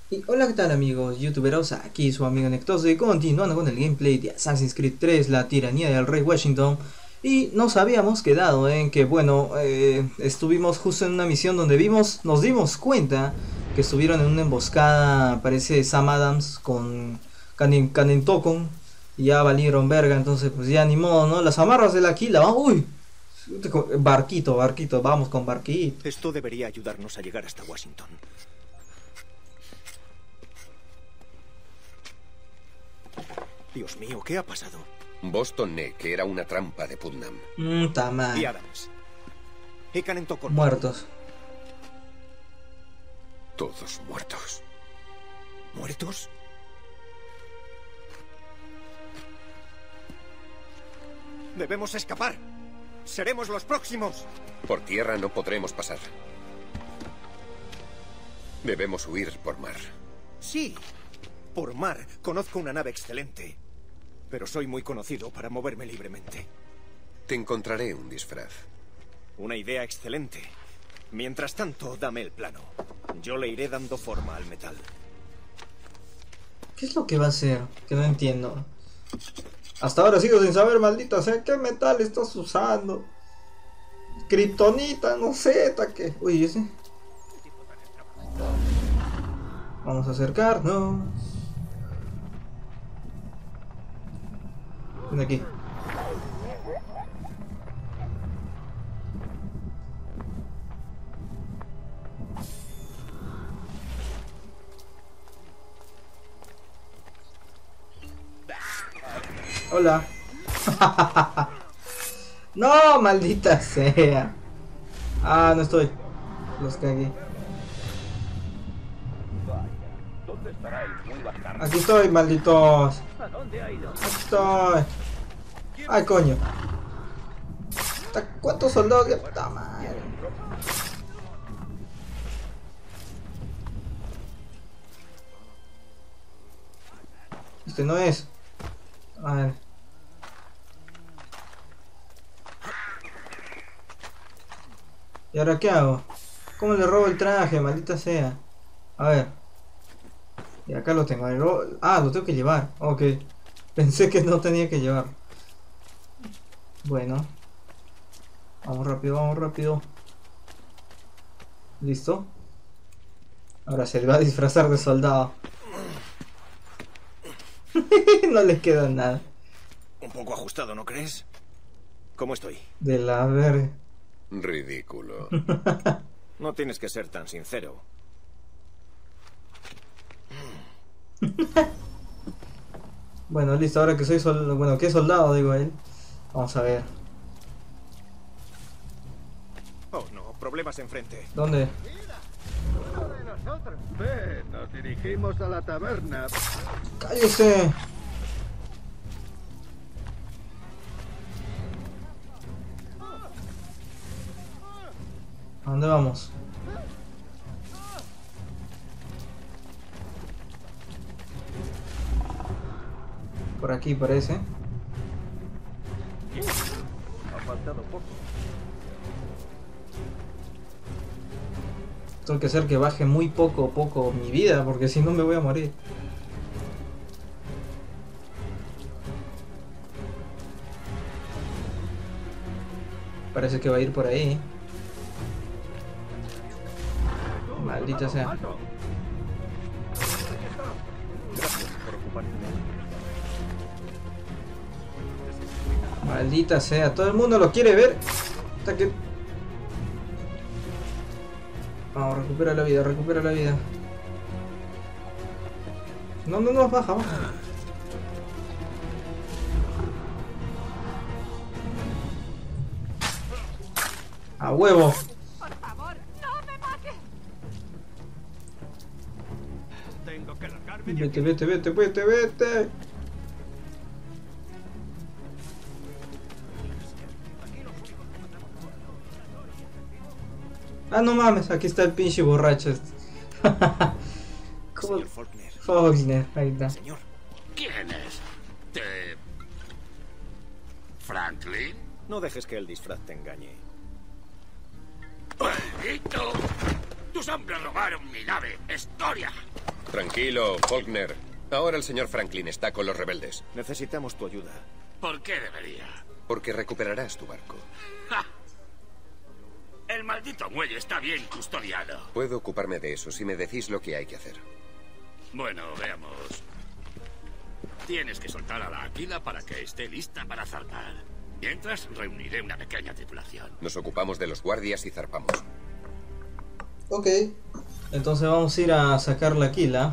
Y hola, ¿qué tal amigos youtuberos? Aquí su amigo Nectoso y continuando con el gameplay de Assassin's Creed 3, la tiranía del rey Washington. Y nos habíamos quedado en que, bueno, estuvimos justo en una misión donde nos dimos cuenta que estuvieron en una emboscada, parece Sam Adams con Kanen Tokon. Y ya valieron verga, entonces pues ya ni modo, ¿no? Las amarras de la quila, ¿va? Uy, barquito, barquito, vamos con barquito. Esto debería ayudarnos a llegar hasta Washington. Dios mío, ¿qué ha pasado? Boston Neck, que era una trampa de Putnam. Tamal. Y Adams. Y Kanen Tokon. Muertos. Todos muertos. ¿Muertos? Debemos escapar. Seremos los próximos. Por tierra no podremos pasar. Debemos huir por mar. Sí. Por mar conozco una nave excelente. Pero soy muy conocido para moverme libremente. Te encontraré un disfraz. Una idea excelente. Mientras tanto, dame el plano. Yo le iré dando forma al metal. ¿Qué es lo que va a hacer? Que no entiendo. Hasta ahora sigo sin saber, maldita sea, ¿qué metal estás usando? Kryptonita, no sé, taque. Uy, ese. Vamos a acercarnos. Ven aquí. Hola. No, maldita sea. Ah, no estoy. Los cagué. Aquí estoy, malditos. Aquí estoy. Ay, coño. ¿Cuántos soldados de puta madre? Este no es. A ver. ¿Y ahora qué hago? ¿Cómo le robo el traje, maldita sea? A ver. Y acá lo tengo. Ah, lo tengo que llevar. Ok. Pensé que no tenía que llevar. Bueno. Vamos rápido, vamos rápido. ¿Listo? Ahora se le va a disfrazar de soldado. No le queda nada. Un poco ajustado, ¿no crees? ¿Cómo estoy? De la verga. Ridículo. No tienes que ser tan sincero. Bueno, listo, ahora que soy soldado. Bueno, que soldado, digo él. Vamos a ver. Oh, no, problemas enfrente. ¿Dónde? Ven, nos dirigimos a la taberna. ¡Cállese! ¿A dónde vamos? Por aquí parece. Ha faltado poco. Tengo que hacer que baje muy poco a poco mi vida, porque si no me voy a morir. Parece que va a ir por ahí. Maldita sea. Gracias por ocuparte. Maldita sea. Todo el mundo lo quiere ver. Hasta que... Vamos, recupera la vida, recupera la vida. No, no, no, baja, baja. A huevo. Por favor, no me mates. Tengo que largarme. Vete, vete, vete, vete, vete. Ah, no mames, aquí está el pinche borracho este. ¿Cómo? Señor Faulkner. Faulkner, ahí está. Señor. ¿Quién es? ¿Franklin? No dejes que el disfraz te engañe. ¡Maldito! ¡Tus hombres robaron mi nave! ¡Historia! Tranquilo, Faulkner. Ahora el señor Franklin está con los rebeldes. Necesitamos tu ayuda. ¿Por qué debería? Porque recuperarás tu barco. ¡Ja! El maldito muelle está bien custodiado. Puedo ocuparme de eso si me decís lo que hay que hacer. Bueno, veamos. Tienes que soltar a la Aquila para que esté lista para zarpar. Mientras, reuniré una pequeña tripulación. Nos ocupamos de los guardias y zarpamos. Ok. Entonces vamos a ir a sacar la Aquila.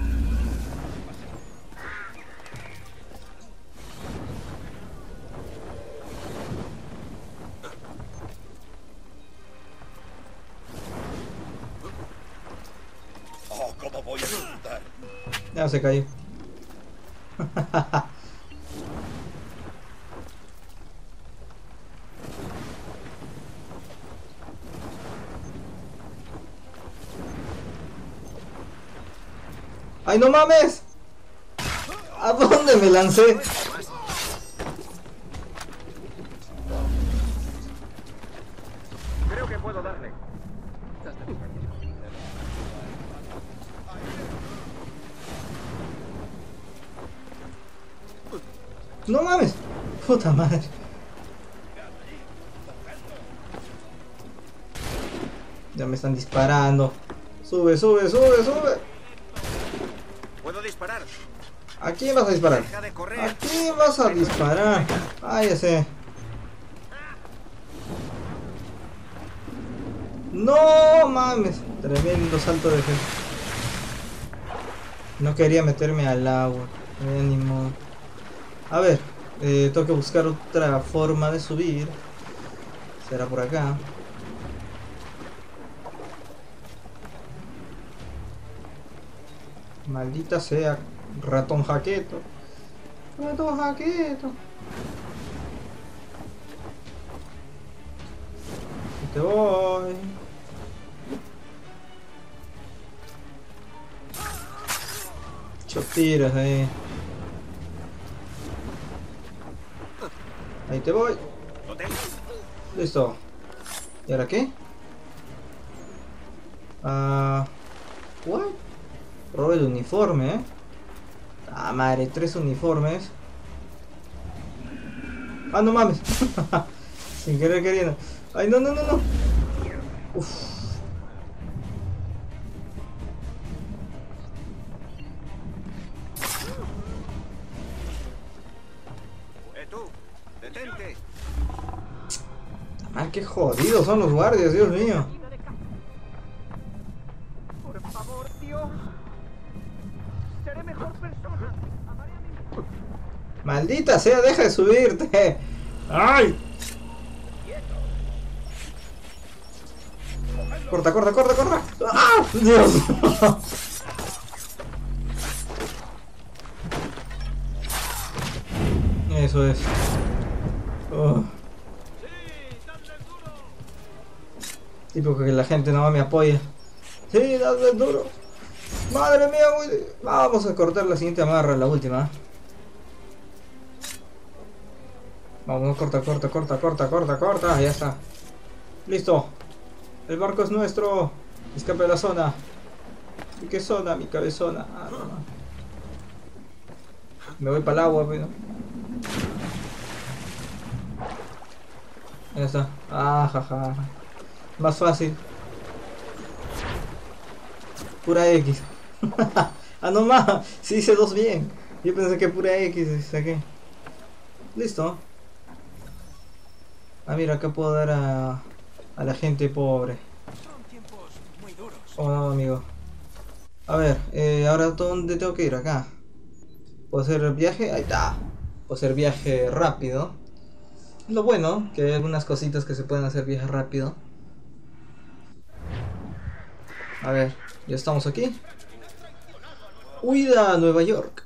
Oh, ¿cómo voy a disfrutar? Ya se cayó. ¡Ay, no mames! ¿A dónde me lancé? Creo que puedo darle. ¡No mames! ¡Puta madre! Ya me están disparando. Sube, sube, sube, sube. ¿Puedo disparar? ¿A quién vas a disparar? Deja de ¿A correr. quién vas a disparar? Ah, ya sé. No mames. Tremendo salto de fe. No quería meterme al agua. Ni modo. A ver, tengo que buscar otra forma de subir. Será por acá. Maldita sea, ratón jaqueto. Ratón jaqueto. Aquí te voy. Tiras ahí. Ahí te voy. Lo tengo. Listo. ¿Y ahora qué? What? Roba el uniforme, Ah, madre, 3 uniformes. Ah, no mames. Sin querer queriendo. Ay, no, no, no, no. Uf. Tú, detente. Ah, qué jodidos son los guardias, Dios mío. Por favor, Dios. Seré mejor persona. Amaré a mi... Maldita sea, deja de subirte. ¡Ay! Corta, corta, corta, corta. ¡Ah! Dios. Eso es. Oh. Tipo que la gente no me apoya. Sí, dale duro. Madre mía, güey. Vamos a cortar la siguiente amarra, la última. Vamos, corta, corta, corta, corta, corta, corta. Ya está. Listo. El barco es nuestro. Escape de la zona. ¿Y qué zona? Mi cabezona. Ah, no. Me voy para el agua, pero... Ya está. Ah, jaja. Más fácil. Pura X. Ah, no más. Sí hice 2 bien. Yo pensé que pura X saqué. Listo. Ah, mira, acá puedo dar a la gente pobre. Son tiempos muy duros. Oh, no, amigo. A ver, ahora ¿dónde tengo que ir? Acá. ¿Puedo hacer el viaje? Ahí está. Puedo hacer viaje rápido. Lo bueno, que hay algunas cositas que se pueden hacer viaje rápido. A ver, ya estamos aquí. Huida a Nueva York.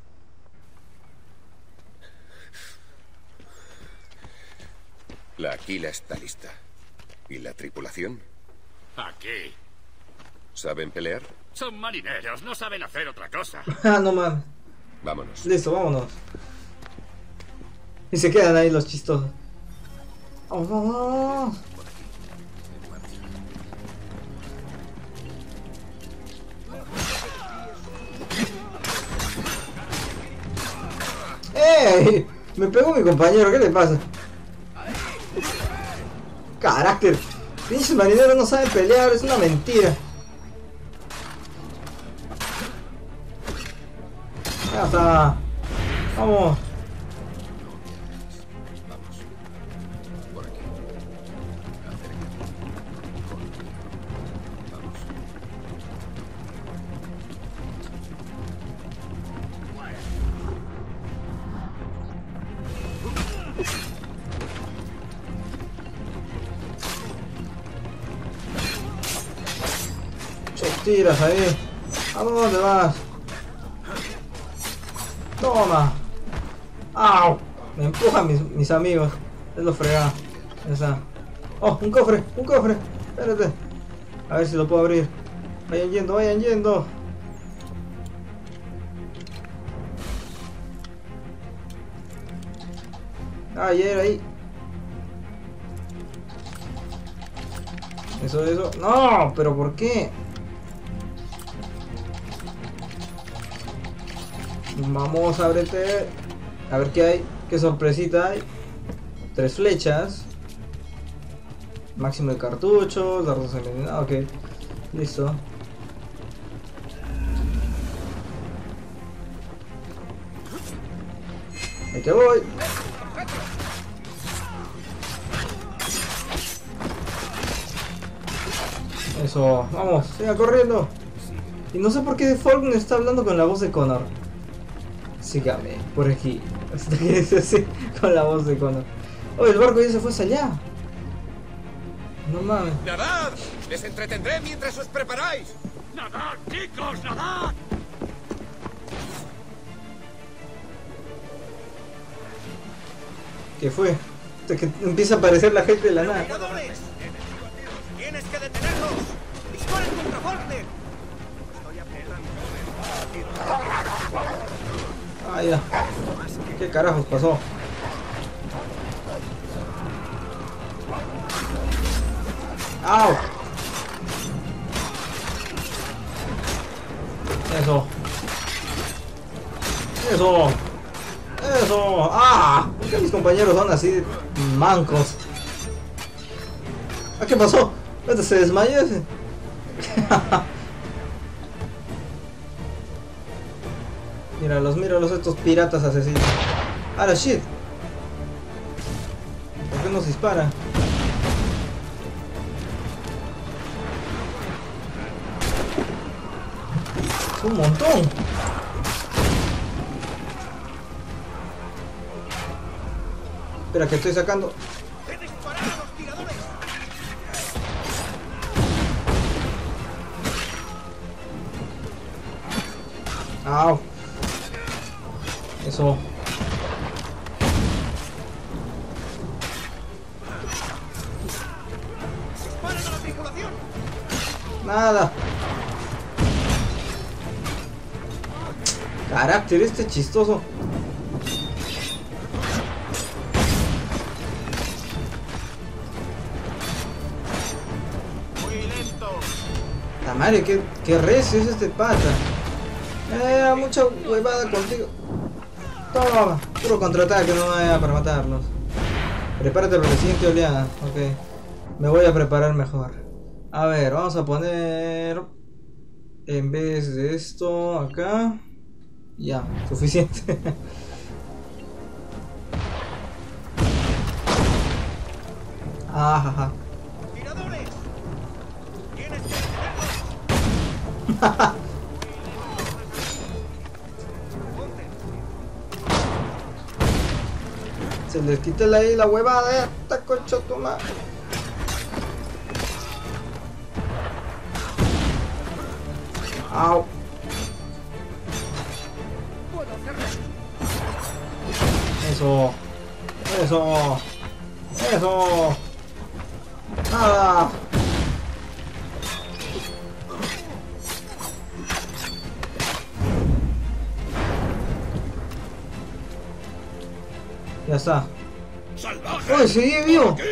La Aquila está lista. ¿Y la tripulación? Aquí. ¿Saben pelear? Son marineros, no saben hacer otra cosa. Ah, no mames. Vámonos. Listo, vámonos. Y se quedan ahí los chistosos. Vamos, vamos, vamos. ¡Ay! Me pegó mi compañero, ¿qué le pasa? Carácter. Pinches marineros no saben pelear, es una mentira. Ya está. Vamos. Tiras ahí. ¿A dónde vas? Toma. ¡Au! Me empujan mis amigos. Es lo fregado. Ya está. Oh, un cofre, un cofre. Espérate. A ver si lo puedo abrir. Vayan yendo, vayan yendo. Ayer ahí. Eso. No, pero ¿por qué? Vamos, ábrete. A ver qué hay. Qué sorpresita hay. 3 flechas. Máximo de cartuchos. Dardos envenenados. Ok. Listo. Ahí que voy. Eso. Vamos. Siga corriendo. Y no sé por qué Falcon está hablando con la voz de Connor. Sígame, por aquí. Hasta que es así, con la voz de Connor. Oh, el barco ya se fue hacia allá. No mames. ¡Nadad! ¡Les entretendré mientras os preparáis! ¡Nadad, chicos, nadad! ¿Qué fue? Hasta que empieza a aparecer la gente de la nada. ¡Tiradores! ¡Tienes que detenerlos! ¡Disparen contra Faulkner! Estoy apretando. Ah, ya. ¿Qué carajos pasó? ¡Au! Eso. Eso. Eso. ¡Ah! ¿Por qué mis compañeros son así mancos? ¿Ah, qué pasó? ¿Este se desmayó ese? Míralos estos piratas asesinos. ¡Ah, la shit! ¿Por qué nos dispara? Es un montón. Espera, que estoy sacando. ¡He disparado a los tiradores! ¡Au! Eso. ¡Disparen a la tripulación! Nada. Carácter este chistoso. Muy lento. La madre, qué recio es este pata. Mucha huevada contigo. Toma, puro contraataque, no vaya para matarnos. Prepárate para la siguiente oleada. Ok. Me voy a preparar mejor. A ver, vamos a poner. En vez de esto, acá. Ya, suficiente. Ajaja. ¡Tiradores! ¡Tienes que detenerlos! Se les quita la huevada, está concha tu madre. Au. Eso. Nada. Ya está. ¡Salvaje! ¡Uy, sigue vivo! ¡Aquí!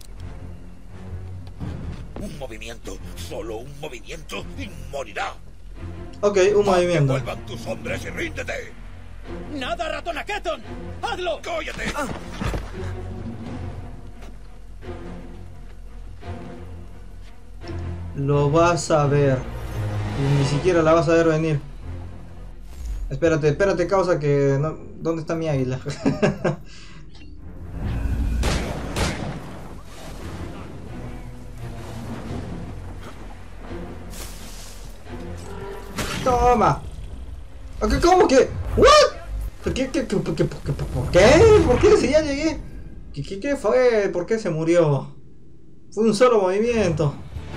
Un movimiento, solo un movimiento y morirá. Ok, un movimiento. ¡Vuelvan tus hombres y ríndete! ¡Nada, ratona Keton! ¡Hazlo! ¡Cóllate! Lo vas a ver. Y ni siquiera la vas a ver venir. Espérate, espérate, causa que... No... ¿Dónde está mi águila? Toma. ¿Cómo que? ¿What? ¿Por qué? ¿Por qué? Si ya llegué. ¿Qué fue? ¿Por qué se murió? Fue un solo movimiento.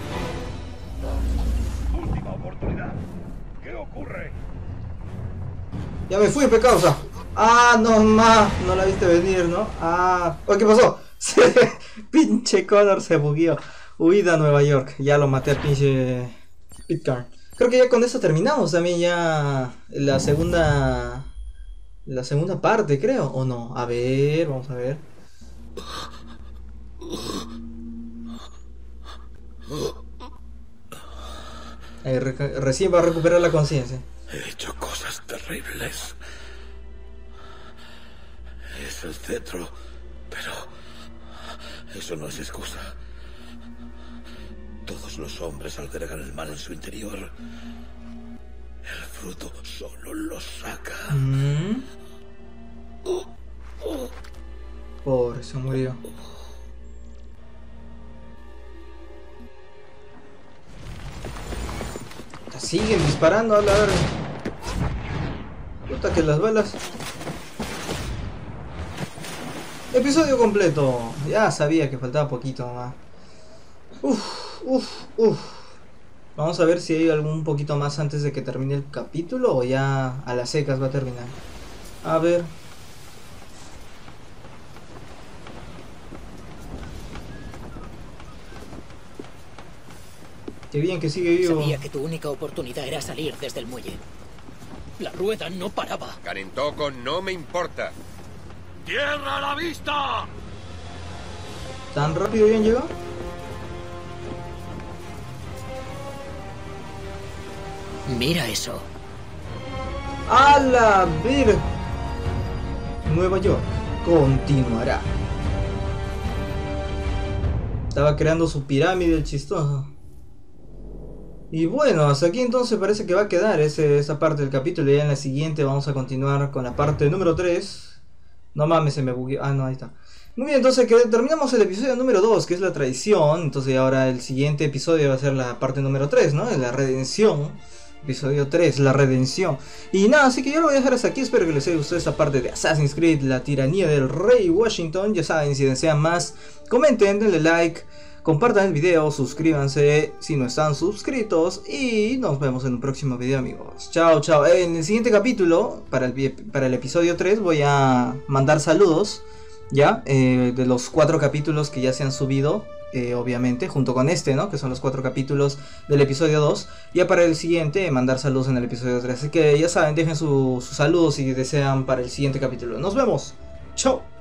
Última oportunidad. ¿Qué ocurre? Ya me fui, pecausa. Ah, no más. No la viste venir, ¿no? Ah. Oh, ¿qué pasó? Pinche Connor se bugueó. Huida a Nueva York. Ya lo maté al pinche Pitcairn. Creo que ya con esto terminamos también ya la segunda parte, creo, o no. A ver, vamos a ver. Ahí recién va a recuperar la conciencia. He hecho cosas terribles. Es el cetro, pero eso no es excusa. Todos los hombres albergan el mal en su interior. El fruto solo lo saca. Pobre, se murió. Siguen disparando a la verga. Puta que las balas. Episodio completo. Ya sabía que faltaba poquito más. Vamos a ver si hay algún poquito más antes de que termine el capítulo o ya a las secas va a terminar. A ver. Qué bien que sigue vivo. Sabía que tu única oportunidad era salir desde el muelle. La rueda no paraba. Carintoko, no me importa. ¡Tierra a la vista! ¿Tan rápido bien llegó? Mira eso. ¡A la ver! Nueva York continuará. Estaba creando su pirámide el chistoso. Y bueno, hasta aquí entonces parece que va a quedar esa parte del capítulo. Ya en la siguiente vamos a continuar con la parte número 3. No mames, se me bugueó. Ah, no, ahí está. Muy bien, entonces terminamos el episodio número 2, que es la traición. Entonces ahora el siguiente episodio va a ser la parte número 3, ¿no? La redención. Episodio 3, la redención. Y nada, así que yo lo voy a dejar hasta aquí. Espero que les haya gustado esta parte de Assassin's Creed, la tiranía del rey Washington. Ya saben, si desean más, comenten, denle like, compartan el video, suscríbanse si no están suscritos. Y nos vemos en un próximo video, amigos. Chao, chao. En el siguiente capítulo, para el episodio 3, voy a mandar saludos, ya, de los 4 capítulos que ya se han subido. Obviamente, junto con este, ¿no? Que son los 4 capítulos del episodio 2. Ya para el siguiente, mandar saludos en el episodio 3. Así que ya saben, dejen sus saludos si desean para el siguiente capítulo. Nos vemos. Chao.